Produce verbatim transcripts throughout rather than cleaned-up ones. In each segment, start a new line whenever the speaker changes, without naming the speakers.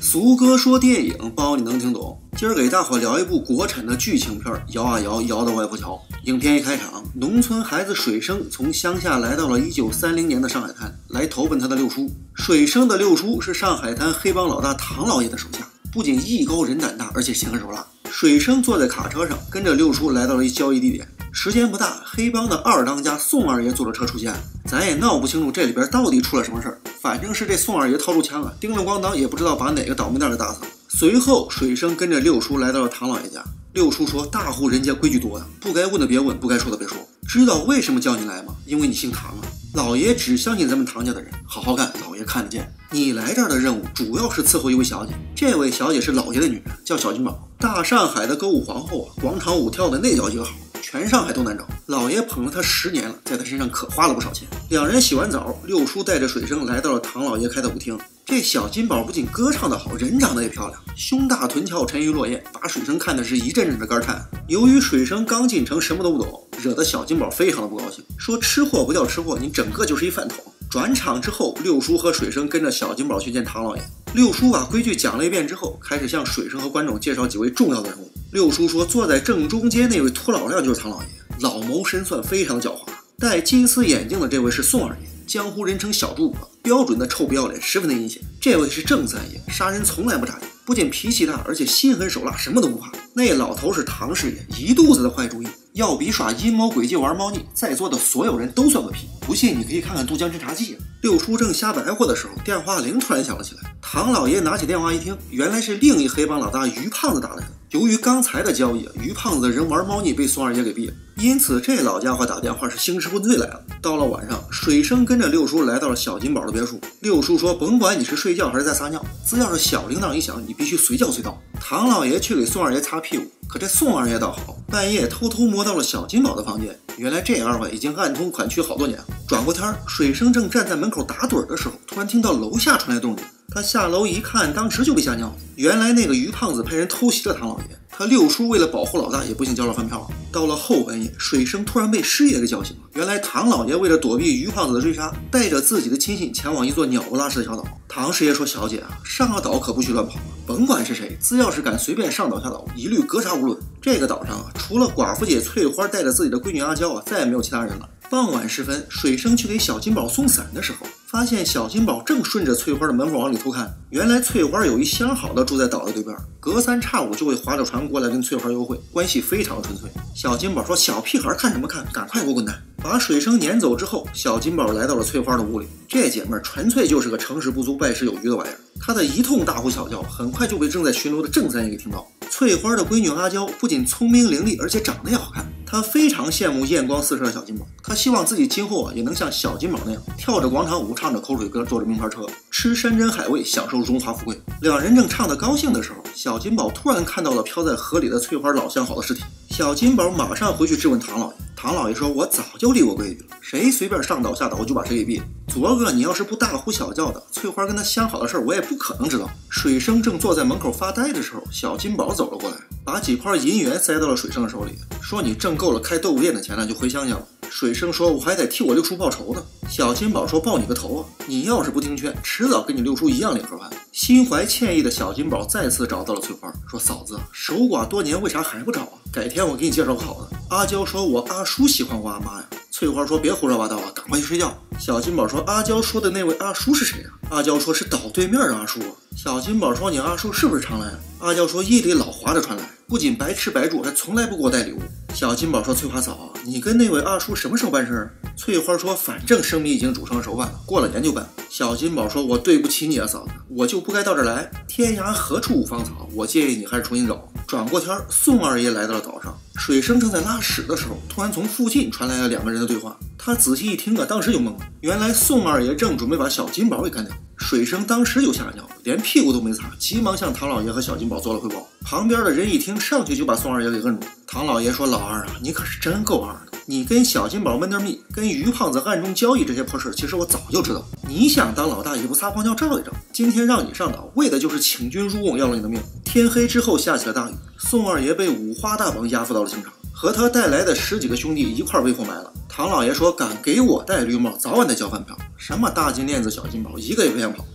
俗哥说电影，包你能听懂。今儿给大伙聊一部国产的剧情片《摇啊摇，摇到外婆桥》。影片一开场，农村孩子水生从乡下来到了一九三零年的上海滩，来投奔他的六叔。水生的六叔是上海滩黑帮老大唐老爷的手下，不仅艺高人胆大，而且心狠手辣。水生坐在卡车上，跟着六叔来到了一交易地点。时间不大，黑帮的二当家宋二爷坐着车出现，咱也闹不清楚这里边到底出了什么事儿。反正是这宋二爷掏出枪啊，叮了咣当，也不知道把哪个倒霉蛋给打死了。随后，水生跟着六叔来到了唐老爷家。六叔说：“大户人家规矩多呀，不该问的别问，不该说的别说。知道为什么叫你来吗？因为你姓唐啊。老爷只相信咱们唐家的人，好好干，老爷看得见。你来这儿的任务主要是伺候一位小姐，这位小姐是老爷的女人，叫小金宝，大上海的歌舞皇后啊，广场舞跳的那叫一个好。”全上海都难找，老爷捧了他十年了，在他身上可花了不少钱。两人洗完澡，六叔带着水生来到了唐老爷开的舞厅。这小金宝不仅歌唱得好，人长得也漂亮，胸大臀翘，沉鱼落雁，把水生看的是一阵阵的肝颤。由于水生刚进城，什么都不懂，惹得小金宝非常的不高兴，说吃货不叫吃货，你整个就是一饭桶。转场之后，六叔和水生跟着小金宝去见唐老爷。六叔把规矩讲了一遍之后，开始向水生和观众介绍几位重要的人物。六叔说，坐在正中间那位秃老亮就是唐老爷，老谋深算，非常狡猾。戴金丝眼镜的这位是宋二爷，江湖人称小诸葛，标准的臭不要脸，十分的阴险。这位是郑三爷，杀人从来不眨眼，不仅脾气大，而且心狠手辣，什么都不怕。那老头是唐师爷，一肚子的坏主意，要比耍阴谋诡计玩猫腻，在座的所有人都算个屁。不信你可以看看《渡江侦察记》。六叔正瞎白活的时候，电话铃突然响了起来。唐老爷拿起电话一听，原来是另一黑帮老大于胖子打来的。由于刚才的交易，于胖子的人玩猫腻被宋二爷给毙了，因此这老家伙打电话是兴师问罪来了。到了晚上，水生跟着六叔来到了小金宝的别墅。六叔说，甭管你是睡觉还是在撒尿，只要是小铃铛一响，你必须随叫随到。唐老爷去给宋二爷擦屁股，可这宋二爷倒好，半夜偷偷摸到了小金宝的房间。原来这二位已经暗通款曲好多年了。转过天，水生正站在门口打盹的时候，突然听到楼下传来动静。他下楼一看，当时就被吓尿了。原来那个于胖子派人偷袭了唐老爷，他六叔为了保护老大，也不幸交了饭票。到了后半夜，水生突然被师爷给叫醒了。原来唐老爷为了躲避于胖子的追杀，带着自己的亲信前往一座鸟不拉屎的小岛。唐师爷说：“小姐啊，上了岛可不许乱跑，甭管是谁，只要是敢随便上岛下岛，一律格杀无论。这个岛上啊，除了寡妇姐翠花带着自己的闺女阿娇啊，再也没有其他人了。”傍晚时分，水生去给小金宝送伞的时候，发现小金宝正顺着翠花的门缝往里偷看。原来翠花有一相好的住在岛的对边，隔三差五就会划着船过来跟翠花幽会，关系非常纯粹。小金宝说：“小屁孩看什么看，赶快给我滚蛋！”把水生撵走之后，小金宝来到了翠花的屋里。这姐妹纯粹就是个成事不足败事有余的玩意儿。她的一通大呼小叫，很快就被正在巡逻的郑三爷给听到。翠花的闺女阿娇不仅聪明伶俐，而且长得也好看。她非常羡慕艳光四射的小金宝，她希望自己今后啊也能像小金宝那样，跳着广场舞，唱着口水歌，坐着名牌车，吃山珍海味，享受荣华富贵。两人正唱得高兴的时候，小金宝突然看到了飘在河里的翠花老相好的尸体。小金宝马上回去质问唐老爷。唐老爷说：“我早就立过规矩了，谁随便上岛下岛，我就把谁给毙了。昨个你要是不大呼小叫的，翠花跟他相好的事儿，我也不可能知道。”水生正坐在门口发呆的时候，小金宝走了过来，把几块银元塞到了水生的手里，说：“你挣够了开豆腐店的钱了，就回乡去了。”水生说：“我还得替我六叔报仇呢。”小金宝说：“报你个头啊！你要是不听劝，迟早跟你六叔一样领盒饭。”心怀歉意的小金宝再次找到了翠花，说：“嫂子，守寡多年，为啥还不找啊？改天我给你介绍个好的。”阿娇说：“我阿叔喜欢我阿妈呀。”翠花说：“别胡说八道啊，赶快去睡觉。”小金宝说：“阿娇说的那位阿叔是谁啊？”阿娇说：“是岛对面的阿叔。”小金宝说：“你阿叔是不是常来啊？”阿娇说：“夜里老划着船来，不仅白吃白住，还从来不给我带礼物。”小金宝说：“翠花嫂，你跟那位阿叔什么时候办事？”翠花说：“反正生米已经煮成熟饭了，过了年就办。”小金宝说：“我对不起你啊，嫂子，我就不该到这儿来。天涯何处无芳草，我建议你还是重新找。”转过天，宋二爷来到了岛上，水生正在拉屎的时候，突然从附近传来了两个人的对话。他仔细一听啊，当时就懵了，原来宋二爷正准备把小金宝给干掉。水生当时就吓尿了，连屁股都没擦，急忙向唐老爷和小金宝做了汇报。旁边的人一听，上去就把宋二爷给摁住。唐老爷说：“老二啊，你可是真够二的，你跟小金宝闷点蜜，跟于胖子暗中交易这些破事，其实我早就知道。你想当老大也不撒泡尿照一照，今天让你上岛，为的就是请君入瓮，要了你的命。”天黑之后下起了大雨，宋二爷被五花大绑押赴到了刑场，和他带来的十几个兄弟一块被活埋了。唐老爷说：“敢给我戴绿帽，早晚得交饭票。什么大金链子、小金宝，一个也别想跑。”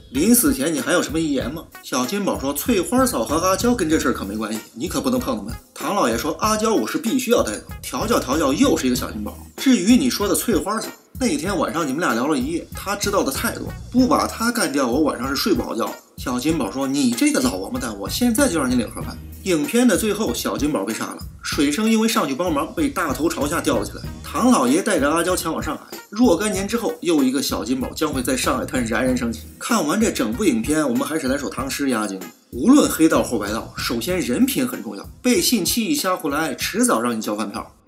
临死前你还有什么遗言吗？小金宝说翠花嫂和阿娇跟这事儿可没关系，你可不能碰他们。唐老爷说阿娇我是必须要带走，调教调教又是一个小金宝。至于你说的翠花嫂，那天晚上你们俩聊了一夜，他知道的太多，不把他干掉我晚上是睡不好觉。小金宝说你这个老王八蛋，我现在就让你领盒饭。影片的最后，小金宝被杀了，水生因为上去帮忙被大头朝下吊了起来。唐老爷带着阿娇前往上海，若干年之后，又一个小金宝将会在上海滩冉冉升起。看完这整部影片，我们还是来首唐诗压惊。无论黑道或白道，首先人品很重要，背信弃义瞎胡来，迟早让你交饭票。